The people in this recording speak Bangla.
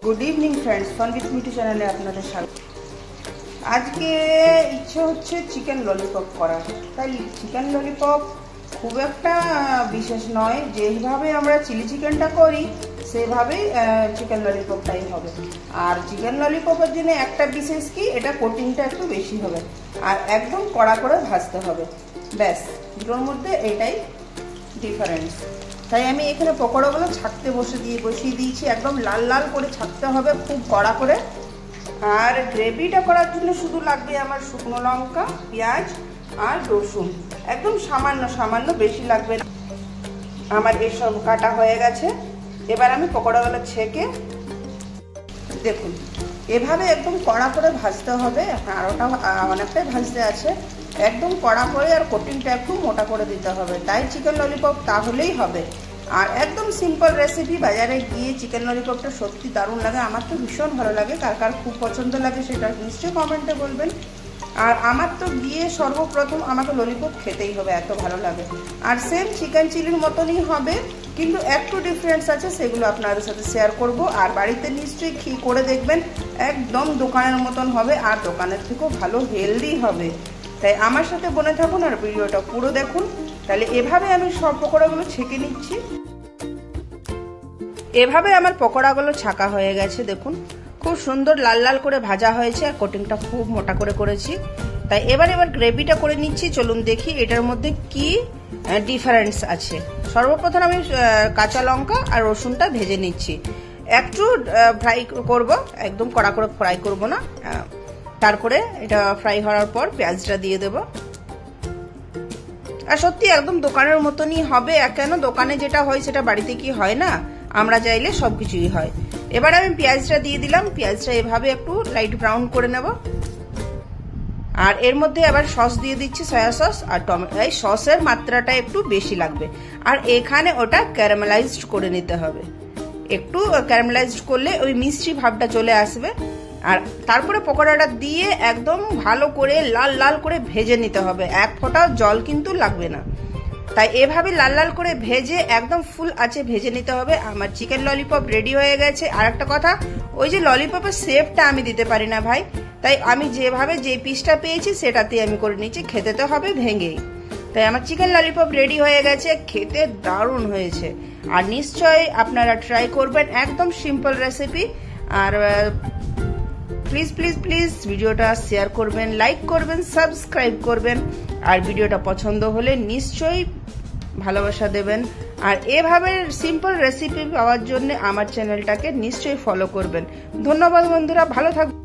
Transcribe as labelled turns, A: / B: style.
A: Good evening friends, fun with Mithu चैनले आपनादेर स्वागत। आज के इच्छा होच्छे चिकेन ललिपप करार। ताई चिकेन ललिपप खूब एकटा विशेष नय, जेइभाবে আমরা চিলি চিকেনটা করি সেভাবেই চিকেন ললিপপটাই হবে। আর চিকেন ললিপপের জন্য একটা বিশেষ কি, এটা কোটিংটা একটু বেশি হবে আর একদম কড়া করে ভাজতে হবে। ব্যাস, দুটোর মধ্যে এটাই ডিফারেন্স। তাই আমি এখানে পকোড়াগুলো ছাকতে বসিয়ে দিয়েছি। একদম লাল লাল করে ছাকতে হবে, খুব কড়া করে। আর গ্রেভিটা করার জন্য শুধু লাগবে আমার শুকনো লঙ্কা, পেঁয়াজ আর রসুন, একদম সামান্য সামান্য, বেশি লাগবে না। আমার এসব কাটা হয়ে গেছে। এবার আমি পকোড়াগুলো ছেঁকে দেখুন এভাবে একদম কড়া করে ভাজতে হবে। আরোটা অনেকটাই ভাজতে আছে, একদম কড়া করে আর কোটিংটা একটু মোটা করে দিতে হবে, তাই চিকেন ললিপপ তাহলেই হবে। আর একদম সিম্পল রেসিপি। বাজারে গিয়ে চিকেন ললিপপটা সত্যি দারুণ লাগে, আমার তো ভীষণ ভালো লাগে। কার কার খুব পছন্দ লাগে সেটা নিশ্চয়ই কমেন্টে বলবেন। আর আমার তো গিয়ে সর্বপ্রথম আমাকে ললিপপ খেতেই হবে, এত ভালো লাগে। আর সেম চিকেন চিলির মতনই হবে, কিন্তু একটু ডিফারেন্স আছে, সেগুলো আপনাদের সাথে শেয়ার করব। আর বাড়িতে নিশ্চয়ই করে দেখবেন, একদম দোকানের মতন হবে আর দোকানের থেকেও ভালো হেলদি হবে। তাই আমার সাথে বনে থাকুন আর ভিডিওটা পুরো দেখুন। তাহলে এভাবে আমি সব পকোড়াগুলো ছেঁকে নিচ্ছি। এভাবে আমার পকোড়াগুলো ছাকা হয়ে গেছে, দেখুন খুব সুন্দর লাল লাল করে ভাজা হয়েছে আর কোটিংটা খুব মোটা করে করেছি। তাই এবার গ্রেভিটা করে নিচ্ছি। চলুন দেখি এটার মধ্যে কি ডিফারেন্স আছে। সর্বপ্রথম আমি কাঁচা লঙ্কা আর রসুনটা ভেজে নিচ্ছি, একটু ফ্রাই করব, একদম কড়া করে ফ্রাই করব না। তারপরে এটা ফ্রাই হওয়ার পর পেঁয়াজটা দিয়ে দেব। আর সত্যি একদম দোকানের মতনই হবে। কেন দোকানে যেটা হয় সেটা বাড়িতে কি হয় না, আমরা চাইলে সবকিছুই হয়। এবার আমি পেঁয়াজটা দিয়ে দিলাম। পেঁয়াজটা এভাবে একটু লাইট ব্রাউন করে নেব। আর এর মধ্যে আবার সস দিয়ে দিচ্ছি, সয়া সস আর টমেটো। এই সসের মাত্রাটা একটু বেশি লাগবে। আর এখানে ওটা ক্যারামেলাইজড করে নিতে হবে। একটু ক্যারামেলাইজড করলে ওই মিষ্টি ভাবটা চলে আসবে। আর তারপরে পকোড়াটা দিয়ে একদম ভালো করে লাল লাল করে ভেজে নিতে হবে, এক ফোঁটাও জল কিন্তু লাগবে না। তাই এভাবে লাল লাল করে ভেজে একদম ফুল আঁচে ভেজে নিতে হবে। আমার চিকেন ললিপপ রেডি হয়ে গেছে। আর একটা কথা, ওই যে ললিপপের শেপটা আমি দিতে পারি না ভাই, তাই আমি যেভাবে যে পিসটা পেয়েছি সেটাতে আমি করে নিচ্ছি। খেতে তো হবে ভেঙেই। তাই আমার চিকেন ললিপপ রেডি হয়ে গেছে, খেতে দারুণ হয়েছে। আর নিশ্চয়ই আপনারা ট্রাই করবেন, একদম সিম্পল রেসিপি। আর প্লিজ প্লিজ প্লিজ ভিডিওটা শেয়ার করবেন, লাইক করবেন, সাবস্ক্রাইব করবেন। আর ভিডিওটা পছন্দ হলে নিশ্চয়ই ভালোবাসা দেবেন। আর এভাবে সিম্পল রেসিপি পাওয়ার জন্য আমার চ্যানেলটাকে নিশ্চয়ই ফলো করবেন। ধন্যবাদ বন্ধুরা, ভালো থাকবেন।